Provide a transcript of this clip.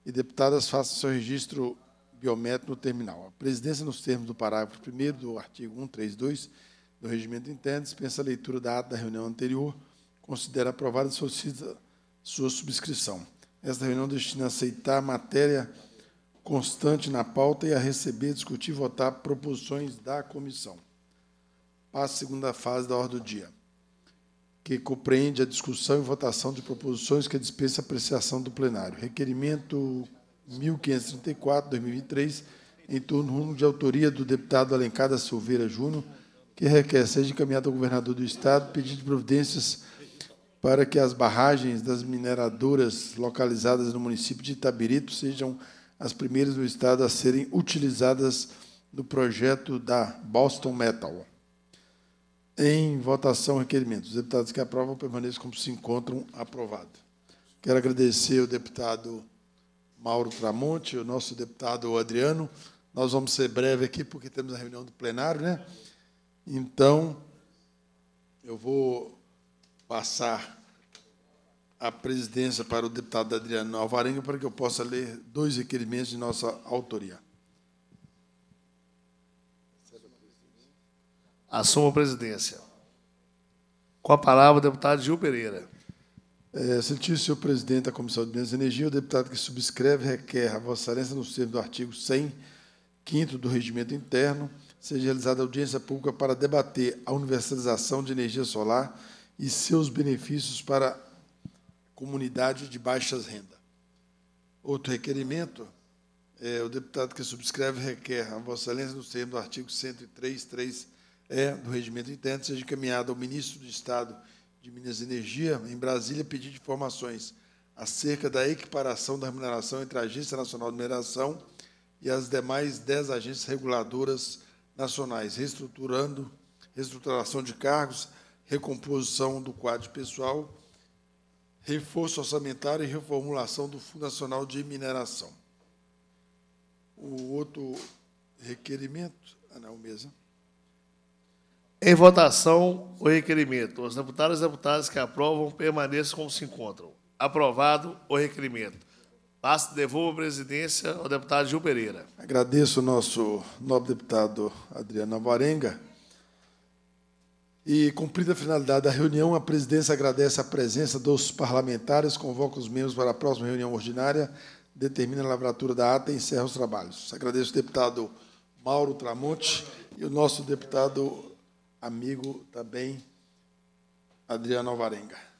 e deputadas façam seu registro biométrico no terminal. A presidência, nos termos do parágrafo 1º do artigo 132 do Regimento Interno, dispensa a leitura da ata da reunião anterior, considera aprovada e solicita sua subscrição. Esta reunião destina a aceitar a matéria constante na pauta e a receber, discutir e votar proposições da comissão. Passa a segunda fase da ordem do dia, que compreende a discussão e votação de proposições que dispensa a apreciação do plenário. Requerimento 1534/2023, em turno de autoria do deputado Alencar da Silveira Júnior, que requer seja encaminhado ao governador do Estado pedido de providências para que as barragens das mineradoras localizadas no município de Itabirito sejam as primeiras do Estado a serem utilizadas no projeto da Boston Metal. Em votação, requerimento. Os deputados que aprovam permaneçam como se encontram aprovados. Quero agradecer ao deputado Mauro Tramonte, o nosso deputado Adriano. Nós vamos ser breve aqui, porque temos a reunião do plenário, né? Então, eu vou passar a presidência para o deputado Adriano Alvarenga, para que eu possa ler 2 requerimentos de nossa autoria. Assumo a presidência. Com a palavra, o deputado Gil Pereira. Excelentíssimo senhor presidente da Comissão de Minas e Energia, o deputado que subscreve requer a Vossa Excelência, nos termos do artigo 105º do Regimento Interno, seja realizada audiência pública para debater a universalização de energia solar e seus benefícios para a comunidade de baixas rendas. Outro requerimento, o deputado que subscreve requer a Vossa Excelência, nos termos do artigo 103.3 do Regimento Interno, seja encaminhado ao ministro do Estado de Minas e Energia, em Brasília, pedido de informações acerca da equiparação da remuneração entre a Agência Nacional de Mineração e as demais 10 agências reguladoras nacionais, reestruturação de cargos, recomposição do quadro pessoal, reforço orçamentário e reformulação do Fundo Nacional de Mineração. O outro requerimento... não, mesa. Em votação, o requerimento. Os deputados e deputadas que aprovam permaneçam como se encontram. Aprovado o requerimento. Devolvo a presidência ao deputado Gil Pereira. Agradeço ao nosso nobre deputado Adriano Alvarenga. E, cumprida a finalidade da reunião, a presidência agradece a presença dos parlamentares, convoca os membros para a próxima reunião ordinária, determina a lavratura da ata e encerra os trabalhos. Agradeço ao deputado Mauro Tramonte e o nosso deputado amigo também, Adriano Alvarenga.